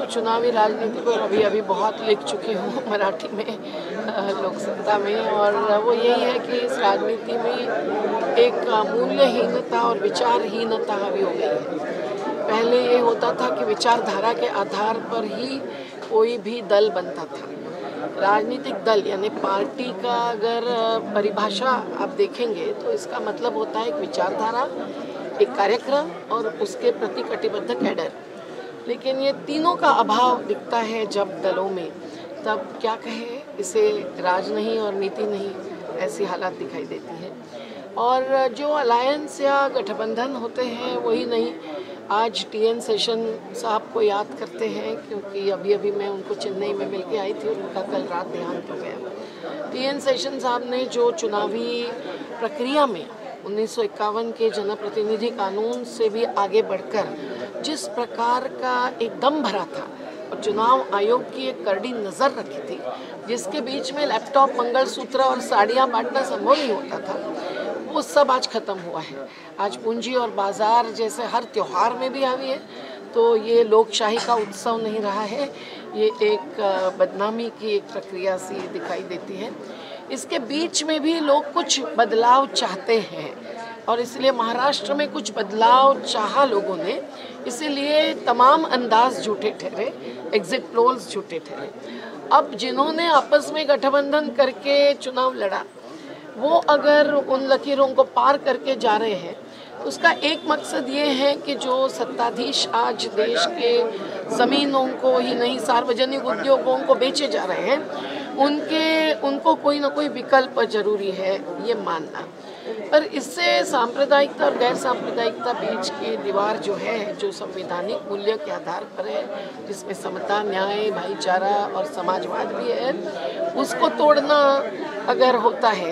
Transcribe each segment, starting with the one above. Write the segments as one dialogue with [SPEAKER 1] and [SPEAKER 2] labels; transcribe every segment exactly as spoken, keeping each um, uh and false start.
[SPEAKER 1] चुनावी राजनीति पर अभी अभी बहुत लिख चुकी हूँ मराठी में, लोकसत्ता में, और वो यही है कि इस राजनीति में एक मूल्यहीनता और विचारहीनता हावी हो गई है। पहले ये होता था कि विचारधारा के आधार पर ही कोई भी दल बनता था। राजनीतिक दल यानी पार्टी का अगर परिभाषा आप देखेंगे तो इसका मतलब होता है एक विचारधारा, एक कार्यक्रम और उसके प्रति कटिबद्ध कैडर। लेकिन ये तीनों का अभाव दिखता है जब दलों में, तब क्या कहे, इसे राज नहीं और नीति नहीं, ऐसी हालात दिखाई देती है। और जो अलायंस या गठबंधन होते हैं वही नहीं। आज टी एन सेशन साहब को याद करते हैं क्योंकि अभी अभी मैं उनको चेन्नई में मिल के आई थी और उनका कल रात देहांत हो गया। टी एन सेशन साहब ने जो चुनावी प्रक्रिया में उन्नीस सौ इक्यावन के जनप्रतिनिधि कानून से भी आगे बढ़कर जिस प्रकार का एक दम भरा था और चुनाव आयोग की एक करड़ी नज़र रखी थी, जिसके बीच में लैपटॉप, मंगलसूत्र और साड़ियाँ बांटना संभव नहीं होता था, वो सब आज ख़त्म हुआ है। आज पूंजी और बाजार जैसे हर त्योहार में भी हावी है। तो ये लोकशाही का उत्सव नहीं रहा है, ये एक बदनामी की एक प्रक्रिया सी दिखाई देती है। इसके बीच में भी लोग कुछ बदलाव चाहते हैं और इसलिए महाराष्ट्र में कुछ बदलाव चाहा लोगों ने, इसीलिए तमाम अंदाज झूठे ठहरे, एग्जिट पोल्स झूठे ठहरे। अब जिन्होंने आपस में गठबंधन करके चुनाव लड़ा, वो अगर उन लकीरों को पार करके जा रहे हैं, उसका एक मकसद ये है कि जो सत्ताधीश आज देश के ज़मीनों को ही नहीं सार्वजनिक उद्योगों को बेचे जा रहे हैं, उनके उनको कोई ना कोई विकल्प जरूरी है, ये मानना। पर इससे सांप्रदायिकता और गैर सांप्रदायिकता बीच की दीवार जो है, जो संवैधानिक मूल्य के आधार पर है, जिसमें समता, न्याय, भाईचारा और समाजवाद भी है, उसको तोड़ना अगर होता है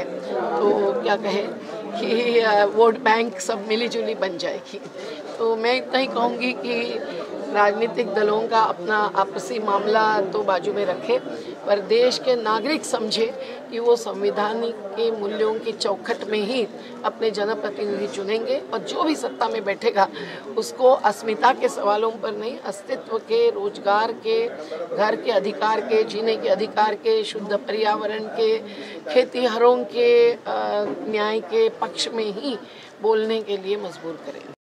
[SPEAKER 1] तो क्या कहें कि वोट बैंक सब मिली जुली बन जाएगी। तो मैं इतना ही कहूँगी कि राजनीतिक दलों का अपना आपसी मामला तो बाजू में रखे, पर देश के नागरिक समझे कि वो संविधानिक के मूल्यों की चौखट में ही अपने जनप्रतिनिधि चुनेंगे और जो भी सत्ता में बैठेगा उसको अस्मिता के सवालों पर नहीं, अस्तित्व के, रोजगार के, घर के अधिकार के, जीने के अधिकार के, शुद्ध पर्यावरण के, खेतीहरों के न्याय के पक्ष में ही बोलने के लिए मजबूर करें।